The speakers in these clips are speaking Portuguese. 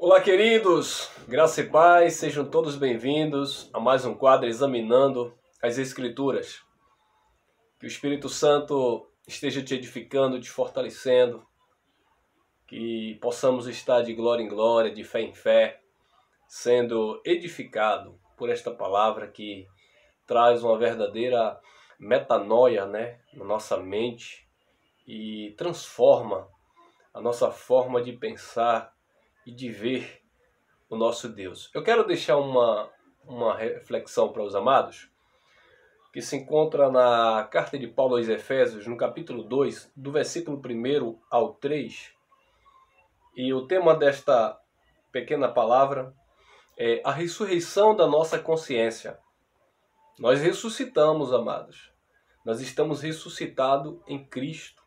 Olá, queridos, graça e paz, sejam todos bem-vindos a mais um quadro Examinando as Escrituras. Que o Espírito Santo esteja te edificando, te fortalecendo, que possamos estar de glória em glória, de fé em fé, sendo edificado por esta palavra que traz uma verdadeira metanoia, na nossa mente e transforma a nossa forma de pensar e de ver o nosso Deus. Eu quero deixar uma reflexão para os amados, que se encontra na carta de Paulo aos Efésios, no capítulo 2, do versículo 1 ao 3. E o tema desta pequena palavra é a ressurreição da nossa consciência. Nós ressuscitamos, amados. Nós estamos ressuscitados em Cristo.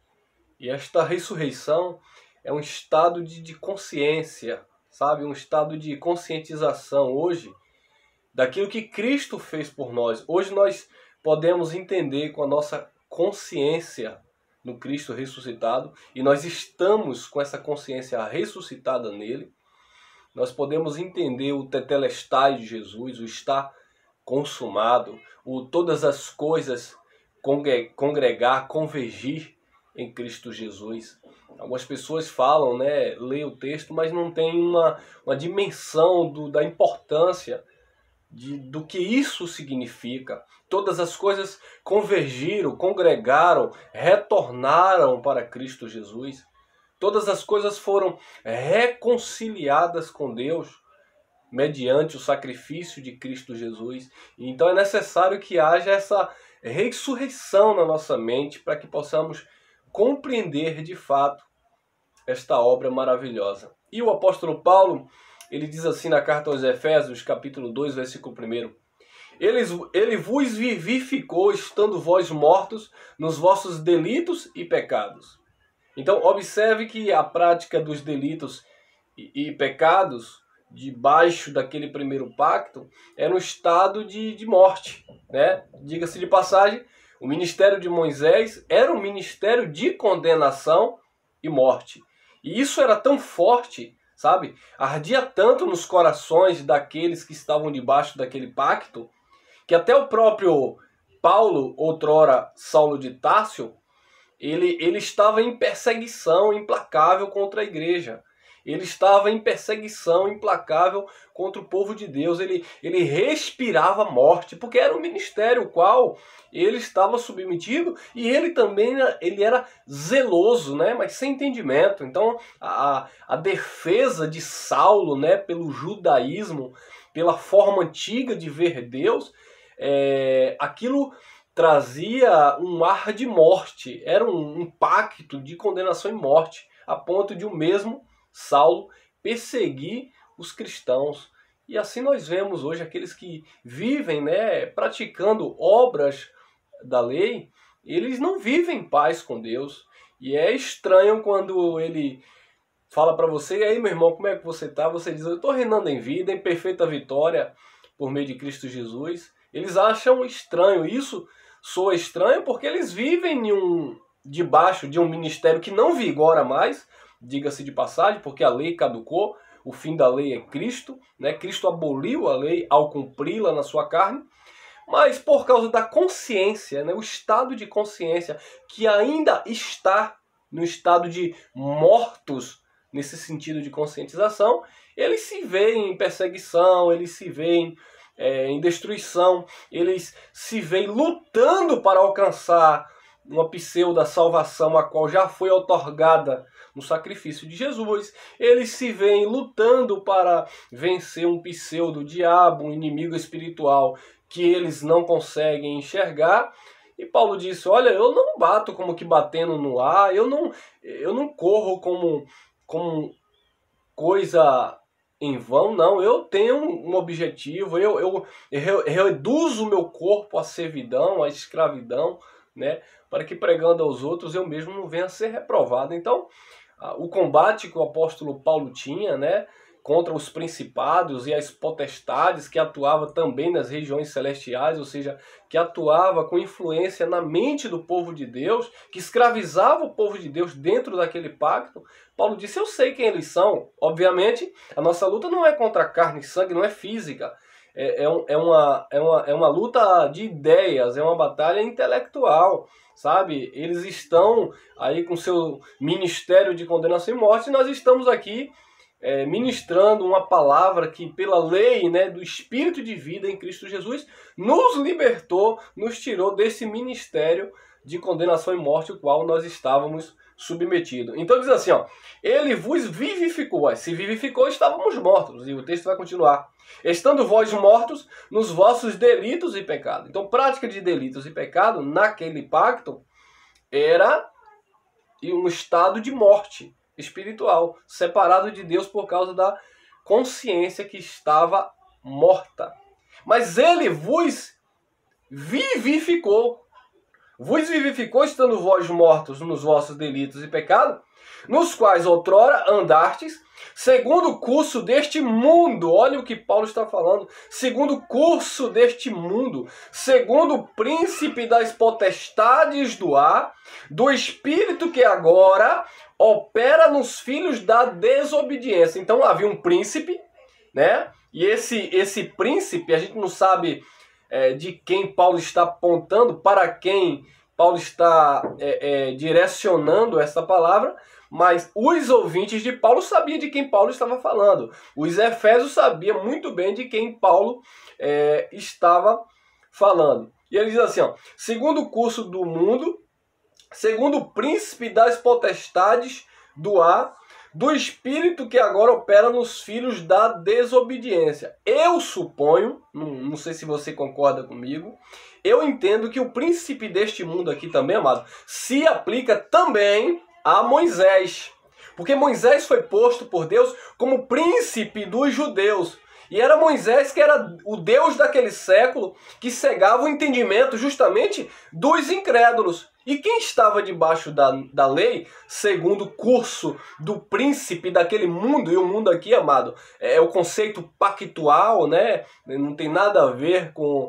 E esta ressurreição é um estado de consciência, sabe? Um estado de conscientização hoje daquilo que Cristo fez por nós. Hoje nós podemos entender com a nossa consciência no Cristo ressuscitado, e nós estamos com essa consciência ressuscitada nele. Nós podemos entender o tetelestai de Jesus, o está consumado, o todas as coisas congregar, convergir em Cristo Jesus. Algumas pessoas falam, lê o texto, mas não tem uma dimensão da importância do que isso significa. Todas as coisas convergiram, congregaram, retornaram para Cristo Jesus. Todas as coisas foram reconciliadas com Deus mediante o sacrifício de Cristo Jesus. Então é necessário que haja essa ressurreição na nossa mente para que possamos compreender de fato esta obra maravilhosa. E o apóstolo Paulo, ele diz assim na carta aos Efésios, capítulo 2, versículo 1. Ele vos vivificou, estando vós mortos nos vossos delitos e pecados. Então, observe que a prática dos delitos e pecados, debaixo daquele primeiro pacto, era um estado de morte, Diga-se de passagem, o ministério de Moisés era um ministério de condenação e morte. E isso era tão forte, sabe? Ardia tanto nos corações daqueles que estavam debaixo daquele pacto, que até o próprio Paulo, outrora Saulo de Tarso, ele estava em perseguição implacável contra a igreja. Ele estava em perseguição implacável contra o povo de Deus. Ele respirava morte, porque era um ministério ao qual ele estava submetido, e ele também ele era zeloso, mas sem entendimento. Então a defesa de Saulo, pelo judaísmo, pela forma antiga de ver Deus, aquilo trazia um ar de morte. Era um pacto de condenação e morte, a ponto de o mesmo Saulo perseguir os cristãos. E assim nós vemos hoje aqueles que vivem, praticando obras da lei, eles não vivem em paz com Deus. E é estranho quando ele fala para você: e aí, meu irmão, como é que você está? Você diz: eu estou reinando em vida, em perfeita vitória por meio de Cristo Jesus. Eles acham estranho. Isso soa estranho porque eles vivem debaixo de um ministério que não vigora mais, diga-se de passagem, porque a lei caducou, o fim da lei é Cristo, Cristo aboliu a lei ao cumpri-la na sua carne, mas por causa da consciência, o estado de consciência que ainda está no estado de mortos, nesse sentido de conscientização, eles se veem em perseguição, eles se veem em destruição, eles se veem lutando para alcançar uma pseudo salvação, a qual já foi outorgada no sacrifício de Jesus. Eles se veem lutando para vencer um pseudo diabo, um inimigo espiritual que eles não conseguem enxergar. E Paulo disse: olha, eu não bato como que batendo no ar, eu não corro como coisa em vão, não. Eu tenho um objetivo, eu reduzo o meu corpo à servidão, à escravidão, para que pregando aos outros eu mesmo não venha a ser reprovado. Então, o combate que o apóstolo Paulo tinha, contra os principados e as potestades, que atuava também nas regiões celestiais, ou seja, que atuava com influência na mente do povo de Deus, que escravizava o povo de Deus dentro daquele pacto. Paulo disse, eu sei quem eles são. Obviamente, a nossa luta não é contra carne e sangue, não é física. É uma luta de ideias, é uma batalha intelectual, sabe? Eles estão aí com seu ministério de condenação e morte, e nós estamos aqui ministrando uma palavra que, pela lei, né, do Espírito de vida em Cristo Jesus, nos libertou, nos tirou desse ministério de condenação e morte, o qual nós estávamos submetidos. Então diz assim, ó, ele vos vivificou. Se vivificou, estávamos mortos. E o texto vai continuar. Estando vós mortos nos vossos delitos e pecados. Então, prática de delitos e pecado, naquele pacto, era um estado de morte espiritual, separado de Deus por causa da consciência que estava morta. Mas ele vos vivificou. Vos vivificou, estando vós mortos nos vossos delitos e pecados, nos quais outrora andastes, segundo o curso deste mundo. Olha o que Paulo está falando. Segundo o curso deste mundo, segundo o príncipe das potestades do ar, do espírito que agora opera nos filhos da desobediência. Então havia um príncipe, né? E esse príncipe, a gente não sabe de quem Paulo está apontando, para quem Paulo está direcionando essa palavra, mas os ouvintes de Paulo sabiam de quem Paulo estava falando. Os efésios sabiam muito bem de quem Paulo estava falando. E ele diz assim, ó, segundo o curso do mundo, segundo o príncipe das potestades do ar, do espírito que agora opera nos filhos da desobediência. Eu suponho, não sei se você concorda comigo, eu entendo que o príncipe deste mundo aqui também, amado, se aplica também a Moisés. Porque Moisés foi posto por Deus como príncipe dos judeus. E era Moisés que era o Deus daquele século que cegava o entendimento justamente dos incrédulos. E quem estava debaixo da lei, segundo o curso do príncipe daquele mundo, e o mundo aqui, amado, é o conceito pactual, né? Não tem nada a ver com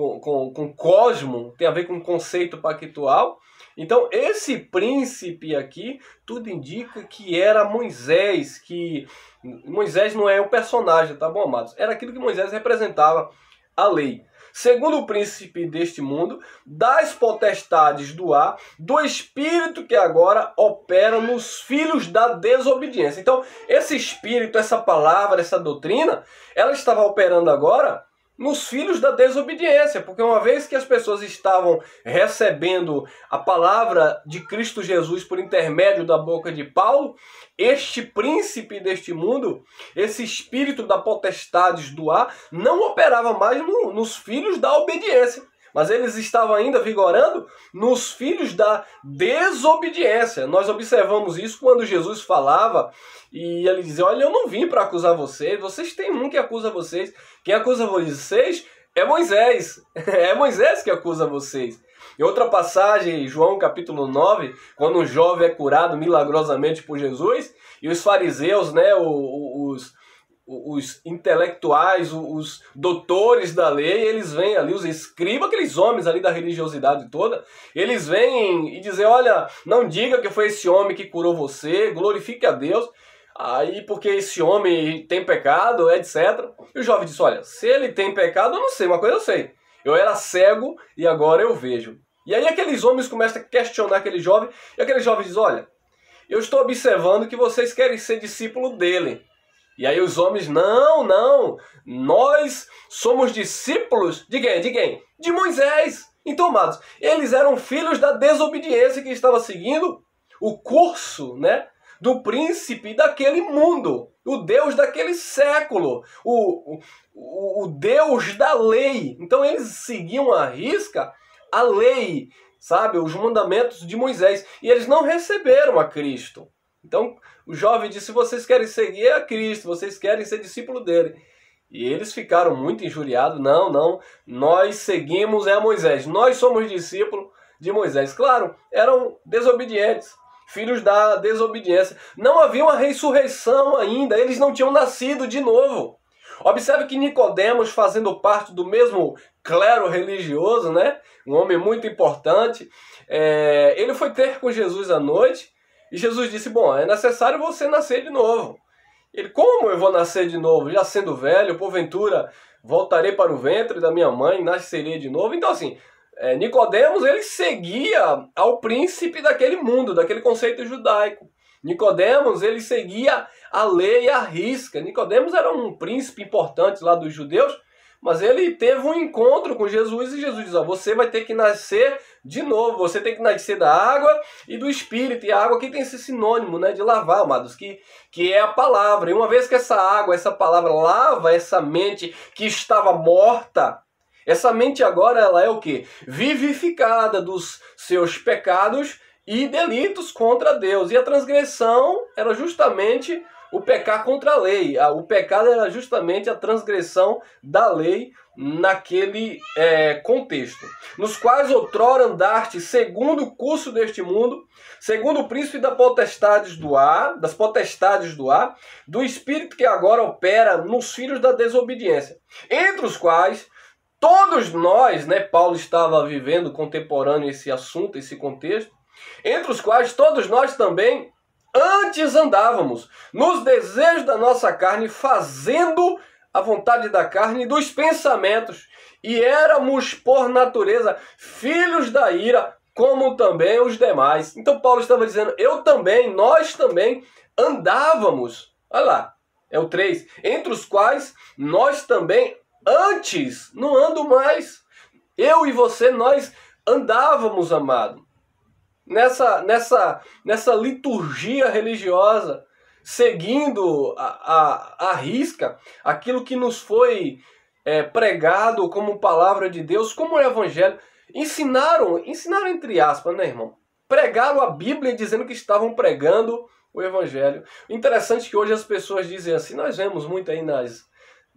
cosmo, tem a ver com conceito pactual. Então, esse príncipe aqui, tudo indica que era Moisés, que Moisés não é o personagem, tá bom, amados? Era aquilo que Moisés representava, a lei. Segundo o príncipe deste mundo, das potestades do ar, do espírito que agora opera nos filhos da desobediência. Então, esse espírito, essa palavra, essa doutrina, ela estava operando agora nos filhos da desobediência, porque uma vez que as pessoas estavam recebendo a palavra de Cristo Jesus por intermédio da boca de Paulo, este príncipe deste mundo, esse espírito da potestades do ar, não operava mais nos filhos da obediência, mas eles estavam ainda vigorando nos filhos da desobediência. Nós observamos isso quando Jesus falava e ele dizia, olha, eu não vim para acusar vocês, vocês têm um que acusa vocês. Quem acusa vocês é Moisés. É Moisés que acusa vocês. Em outra passagem, João capítulo 9, quando um jovem é curado milagrosamente por Jesus, e os fariseus, né, os intelectuais, os doutores da lei, eles vêm ali, os escribas, aqueles homens ali da religiosidade toda, eles vêm e dizem, olha, não diga que foi esse homem que curou você, glorifique a Deus, aí porque esse homem tem pecado, etc. E o jovem disse, olha, se ele tem pecado, eu não sei, uma coisa eu sei, eu era cego e agora eu vejo. E aí aqueles homens começam a questionar aquele jovem, e aquele jovem diz, olha, eu estou observando que vocês querem ser discípulo dele. E aí os homens, não, nós somos discípulos de quem? De quem? De Moisés. Então, amados, eles eram filhos da desobediência que estava seguindo o curso, né, do príncipe daquele mundo, o Deus daquele século, o Deus da lei. Então eles seguiam à risca a lei, sabe, os mandamentos de Moisés, e eles não receberam a Cristo. Então o jovem disse, vocês querem seguir a Cristo, vocês querem ser discípulo dele. E eles ficaram muito injuriados, não, nós seguimos a Moisés, nós somos discípulos de Moisés. Claro, eram desobedientes. filhos da desobediência. Não havia uma ressurreição ainda, eles não tinham nascido de novo. Observe que Nicodemos, fazendo parte do mesmo clero religioso, né? Um homem muito importante, ele foi ter com Jesus à noite e Jesus disse, bom, é necessário você nascer de novo. Ele, como eu vou nascer de novo? Já sendo velho, porventura voltarei para o ventre da minha mãe, nascerei de novo. Então assim, Nicodemos, ele seguia ao príncipe daquele mundo, daquele conceito judaico. Nicodemos, ele seguia a lei à risca. Nicodemos era um príncipe importante lá dos judeus, mas ele teve um encontro com Jesus e Jesus diz, você vai ter que nascer de novo, você tem que nascer da água e do Espírito. E a água aqui tem esse sinônimo, né, de lavar, amados, que é a palavra. E uma vez que essa água, essa palavra lava essa mente que estava morta, essa mente agora ela é o quê? Vivificada dos seus pecados e delitos contra Deus. E a transgressão era justamente o pecar contra a lei. O pecado era justamente a transgressão da lei naquele contexto. Nos quais outrora andaste segundo o curso deste mundo, segundo o príncipe das potestades do ar, do espírito que agora opera nos filhos da desobediência, entre os quais todos nós, né, Paulo estava vivendo contemporâneo esse assunto, esse contexto, entre os quais todos nós também antes andávamos nos desejos da nossa carne, fazendo a vontade da carne e dos pensamentos, e éramos por natureza filhos da ira, como também os demais. Então Paulo estava dizendo, nós também andávamos, olha lá, é o 3, entre os quais nós também antes, não ando mais, eu e você, nós andávamos, amado, nessa liturgia religiosa, seguindo a risca aquilo que nos foi pregado como palavra de Deus, como o Evangelho. Ensinaram entre aspas, né, irmão? Pregaram a Bíblia dizendo que estavam pregando o Evangelho. Interessante que hoje as pessoas dizem assim, nós vemos muito aí nas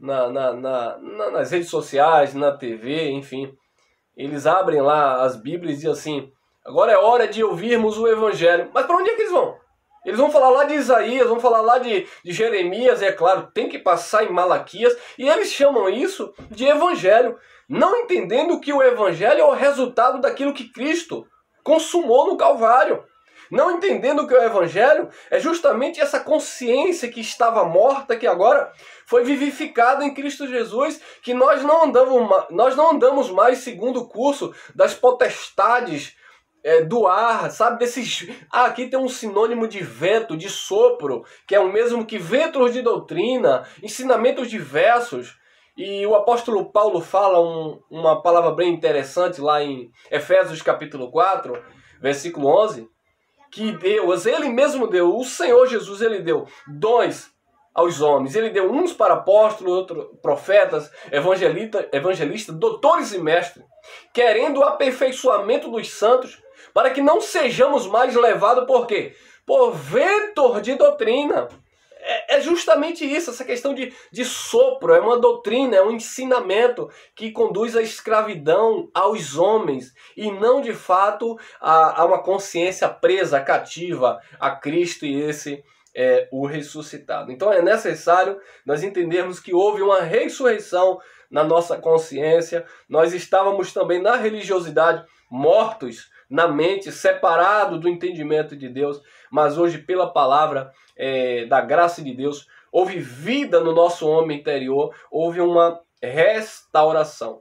redes sociais, na TV, enfim. Eles abrem lá as Bíblias e dizem assim, agora é hora de ouvirmos o Evangelho. Mas para onde é que eles vão? Eles vão falar lá de Isaías, vão falar lá de Jeremias, é claro, tem que passar em Malaquias, e eles chamam isso de Evangelho, não entendendo que o Evangelho é o resultado daquilo que Cristo consumou no Calvário. Não entendendo que o Evangelho é justamente essa consciência que estava morta, que agora foi vivificada em Cristo Jesus, que nós não andamos mais segundo o curso das potestades do ar, sabe? Aqui tem um sinônimo de vento, de sopro, que é o mesmo que ventos de doutrina, ensinamentos diversos. E o apóstolo Paulo fala uma palavra bem interessante lá em Efésios capítulo 4, versículo 11, que Deus, Ele mesmo deu, o Senhor Jesus, Ele deu dons aos homens. Ele deu uns para apóstolos, outros profetas, evangelistas, doutores e mestres, querendo o aperfeiçoamento dos santos, para que não sejamos mais levados por quê? Por vento de doutrina. É justamente isso, essa questão de sopro, é uma doutrina, é um ensinamento que conduz à escravidão aos homens e não de fato a uma consciência presa, cativa a Cristo, e esse é o ressuscitado. Então é necessário nós entendermos que houve uma ressurreição na nossa consciência. Nós estávamos também na religiosidade mortos na mente, separado do entendimento de Deus, mas hoje pela palavra da graça de Deus, houve vida no nosso homem interior, houve uma restauração.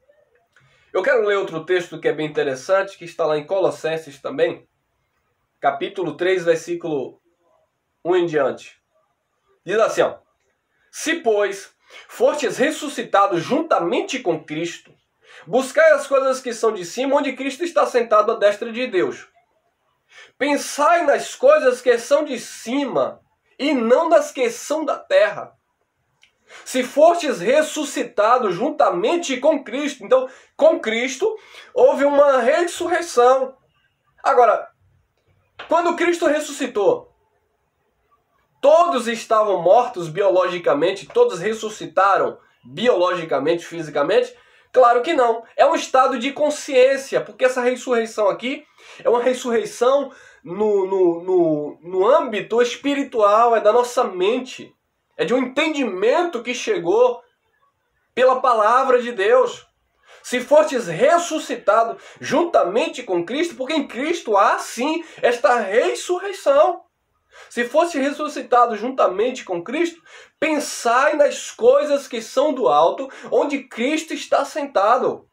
Eu quero ler outro texto que é bem interessante, que está lá em Colossenses também, capítulo 3, versículo 1 em diante. Diz assim, ó, se, pois, fostes ressuscitados juntamente com Cristo, buscai as coisas que são de cima, onde Cristo está sentado à destra de Deus. Pensai nas coisas que são de cima, e não nas que são da terra. Se fostes ressuscitados juntamente com Cristo, então, com Cristo, houve uma ressurreição. Agora, quando Cristo ressuscitou, todos estavam mortos biologicamente, todos ressuscitaram biologicamente, fisicamente? Claro que não. É um estado de consciência, porque essa ressurreição aqui é uma ressurreição no âmbito espiritual, é da nossa mente. É de um entendimento que chegou pela palavra de Deus. Se fostes ressuscitado juntamente com Cristo, porque em Cristo há sim esta ressurreição. Se fosse ressuscitado juntamente com Cristo, pensai nas coisas que são do alto, onde Cristo está sentado,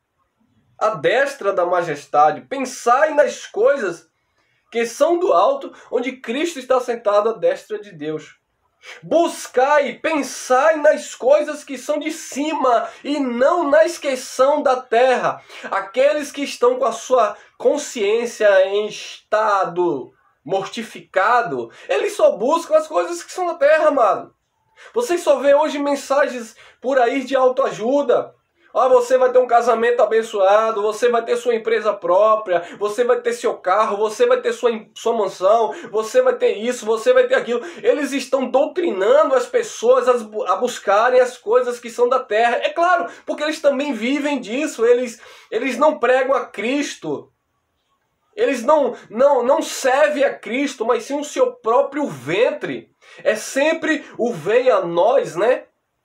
à destra da majestade. Pensai nas coisas que são do alto, onde Cristo está sentado à destra de Deus. Buscai, pensai nas coisas que são de cima e não nas que são da terra. Aqueles que estão com a sua consciência em estado mortificado, eles só buscam as coisas que são da terra, amado. Vocês só vê hoje mensagens por aí de autoajuda. Você vai ter um casamento abençoado, você vai ter sua empresa própria, você vai ter seu carro, você vai ter sua mansão, você vai ter isso, você vai ter aquilo. Eles estão doutrinando as pessoas a buscarem as coisas que são da terra. É claro, porque eles também vivem disso, eles não pregam a Cristo. Eles não servem a Cristo, mas sim o seu próprio ventre. É sempre o vem a nós, né?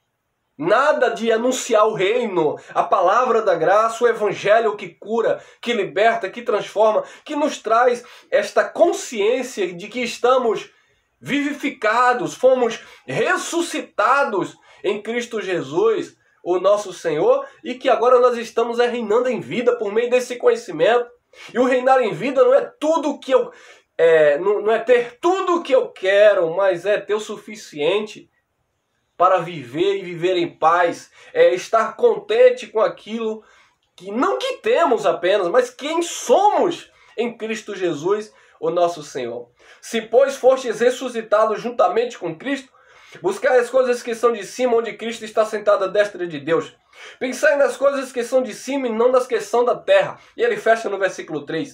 Nada de anunciar o reino, a palavra da graça, o evangelho que cura, que liberta, que transforma, que nos traz esta consciência de que estamos vivificados, fomos ressuscitados em Cristo Jesus, o nosso Senhor, e que agora nós estamos reinando em vida por meio desse conhecimento. E o reinar em vida não é tudo que eu não é ter tudo o que eu quero, mas é ter o suficiente para viver e viver em paz, é estar contente com aquilo que não que temos apenas, mas quem somos em Cristo Jesus, o nosso Senhor. Se, pois, fostes ressuscitados juntamente com Cristo, buscai as coisas que são de cima, onde Cristo está sentado à destra de Deus. Pensai nas coisas que são de cima e não nas que são da terra. E ele fecha no versículo 3.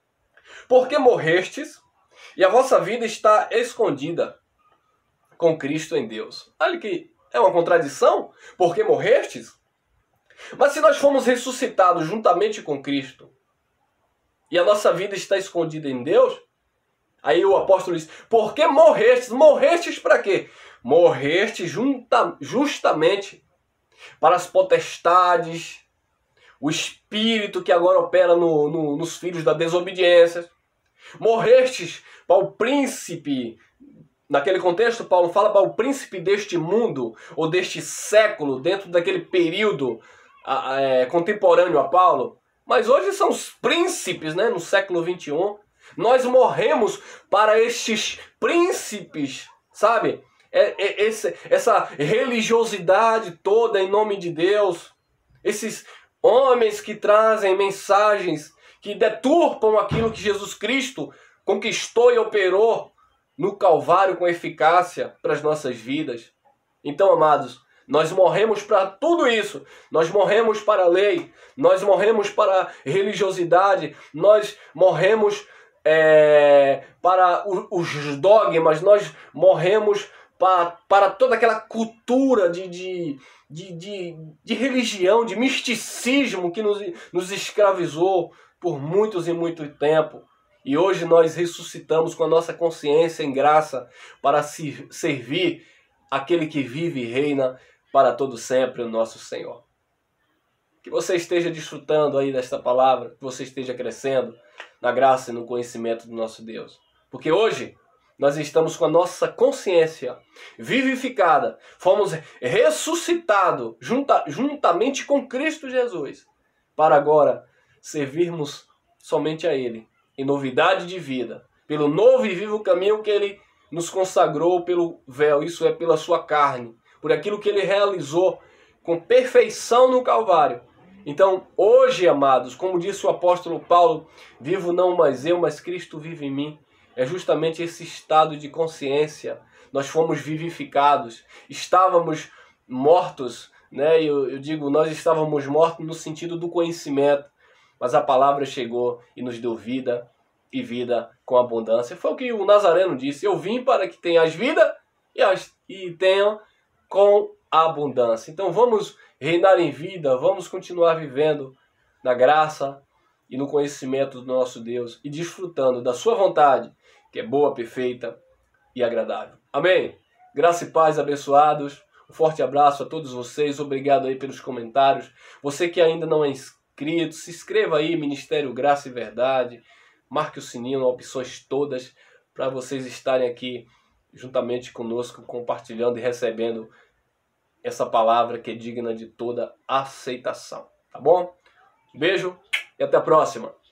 Porque morrestes, e a vossa vida está escondida com Cristo em Deus. Olha que é uma contradição, porque morrestes. Mas se nós fomos ressuscitados juntamente com Cristo, e a nossa vida está escondida em Deus, aí o apóstolo diz, porque morrestes? Morrestes para quê? Morrestes justamente para as potestades, o espírito que agora opera nos filhos da desobediência. Morrestes para o príncipe. Naquele contexto, Paulo fala para o príncipe deste mundo, ou deste século, dentro daquele período contemporâneo a Paulo. Mas hoje são os príncipes, né, no século 21. Nós morremos para estes príncipes, sabe? Essa religiosidade toda em nome de Deus. Esses homens que trazem mensagens que deturpam aquilo que Jesus Cristo conquistou e operou no Calvário com eficácia para as nossas vidas. Então, amados, nós morremos para tudo isso. Nós morremos para a lei, nós morremos para a religiosidade, nós morremos para os dogmas, nós morremos para toda aquela cultura de religião, de misticismo que nos escravizou por muitos e muito tempo. E hoje nós ressuscitamos com a nossa consciência em graça para servir aquele que vive e reina para todo sempre, o nosso Senhor. Que você esteja desfrutando aí desta palavra, que você esteja crescendo na graça e no conhecimento do nosso Deus. Porque hoje nós estamos com a nossa consciência vivificada, fomos ressuscitados juntamente com Cristo Jesus, para agora servirmos somente a Ele, em novidade de vida, pelo novo e vivo caminho que Ele nos consagrou pelo véu, isso é, pela sua carne, por aquilo que Ele realizou com perfeição no Calvário. Então, hoje, amados, como disse o apóstolo Paulo, vivo não mais eu, mas Cristo vive em mim. É justamente esse estado de consciência. Nós fomos vivificados, estávamos mortos, né? Eu digo, nós estávamos mortos no sentido do conhecimento, mas a palavra chegou e nos deu vida e vida com abundância. Foi o que o Nazareno disse, eu vim para que tenhas vida e tenham com abundância. Então vamos reinar em vida, vamos continuar vivendo na graça e no conhecimento do nosso Deus e desfrutando da sua vontade, que é boa, perfeita e agradável. Amém? Graça e paz, abençoados. Um forte abraço a todos vocês. Obrigado aí pelos comentários. Você que ainda não é inscrito, se inscreva aí, Ministério Graça e Verdade. Marque o sininho, opções todas, para vocês estarem aqui juntamente conosco, compartilhando e recebendo essa palavra que é digna de toda aceitação. Tá bom? Beijo e até a próxima.